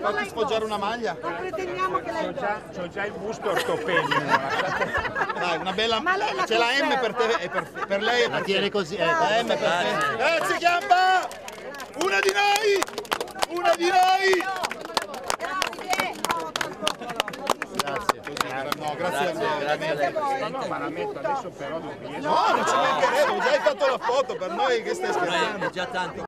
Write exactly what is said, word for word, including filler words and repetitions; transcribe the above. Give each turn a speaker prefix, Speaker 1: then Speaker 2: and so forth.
Speaker 1: Fatti sfoggiare una maglia.
Speaker 2: Non pretendiamo che lei...
Speaker 3: C'ho già il busto ortopedico.
Speaker 1: Dai, una bella... C'è la M per te e per, per lei e per
Speaker 4: La tiene così, eh.
Speaker 1: La M per te. Grazie Chiampa! Una di noi! Una di noi!
Speaker 4: Grazie.
Speaker 1: No, grazie a te.
Speaker 4: Grazie a lei.
Speaker 3: No, no, ma la metto adesso però non riesco.
Speaker 1: No, non ci mancherebbe, già hai fatto la foto per noi che stai scherzando.
Speaker 4: È già tanto.